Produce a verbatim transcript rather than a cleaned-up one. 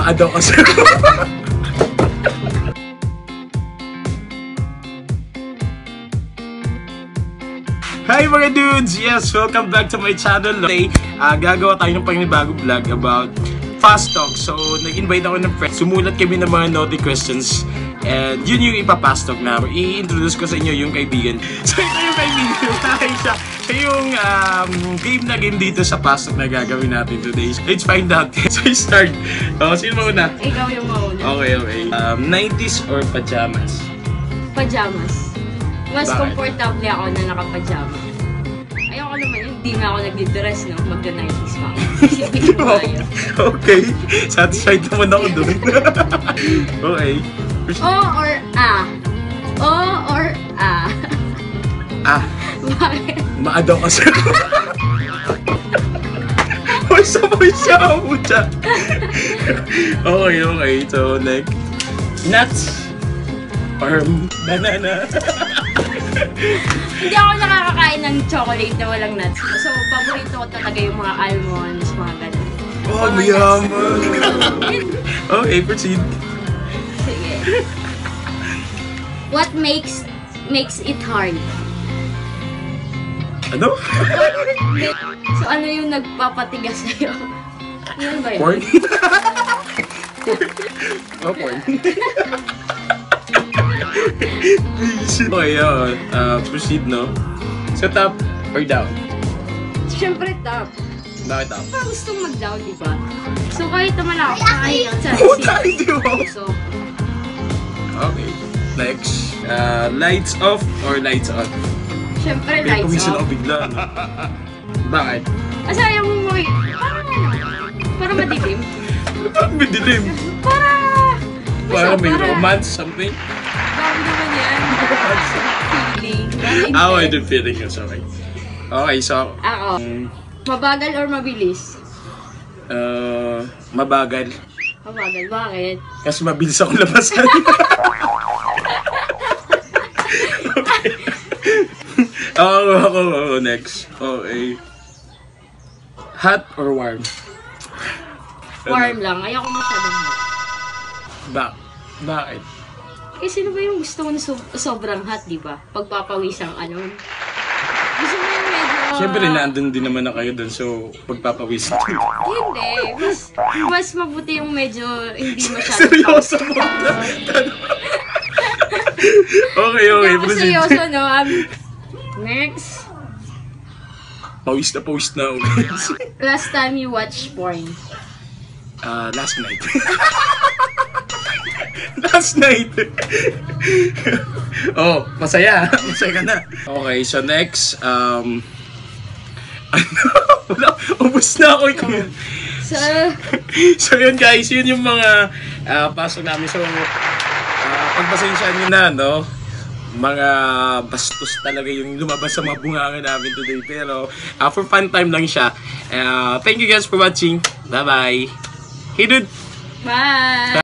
Maadaw kasi. Hi mga dudes! Yes, welcome back to my channel. Today, uh, gagawa tayo ng panibagong vlog about fast talk. So, nag-invite ako ng friend. Sumulat kami ng mga naughty questions. And yun yung ipa-fast talk na i-introduce ko sa inyo yung kaibigan. So, ito yung kaibigan. Hi siya. Siya yung um, game na game dito sa fast talk na gagawin natin today. Let's find out. So, I start. Oh, sino mauna? Ikaw yung mauna. Okay, okay. Um, nineties or pajamas? Pajamas. Mas Bakit? komportable ako na naka-pajama. Ayoko naman yun, hindi nga ako nag-dress, no? Magda-nineties pa ako. Isipin mo nga yun. Okay. Satisfied naman ako doon. Okay. O or A? O or A? Ah. Bakit? Maadaw kasi. Uy, sabay siya ako dyan. Okay, okay. So, next. Nuts or banana? Hindi ako nakakakain ng chocolate na walang nuts. So, paborito ko talaga yung mga almonds, mga ganun. Oh, mayaman. Okay, proceed. Sige. What makes makes it hard? Ano? So, ano yung nagpapatigas sa'yo? Yan ba yun? Porn? Oh, porn. Okay, uh, uh, proceed, no? So, top or down? Siyempre, top. Bakit top? Parang gustong mag-down, di ba? So, kahit naman ako, kahit sa Puta, hindi mo! So, okay. Next. Uh, lights off or lights on? siyempre, Kaya lights pumisan off. ako bigla. No? Bakit? Kasi ayaw mo mo, parang ano, para madilim. Parang madilim. Para, Parang may para- romance, something. Bakit naman yan? Feeling. Ah, oh, I don't feeling yun. Okay. Okay, so... Ako. Um, Mabagal or mabilis? uh, mabagal. Mabagal, bakit? Kasi mabilis ako labasan. Okay. Oo, ako, ako, next. Okay. Hot or warm? Warm lang. Ayoko masyadong hot. Ba bakit? Eh, sino ba yung gusto mo na so sobrang hot, di ba? Pagpapawis ang ano. Gusto mo yung medyo... Siyempre, naandun din naman na kayo dun, so pagpapawis. Hindi. Mas, mas mabuti yung medyo hindi masyadong... Seryoso mo? Okay, okay. Hindi ako Proceed. seryoso, no? Um, next. Pawis na pawis na ako. Last time you watch porn. Uh, last night. Last night. Oh, masaya. Masaya ka na. Okay, so next. Um, wala, ubos na ako. So, So yun guys, yun yung mga uh, pasok namin. So, uh, pagpasensya nyo na, no? Mga bastos talaga yung lumabas sa mga bungangan namin today. Pero, uh, for fun time lang siya. Uh, thank you guys for watching. Bye-bye. Hey dude! bye!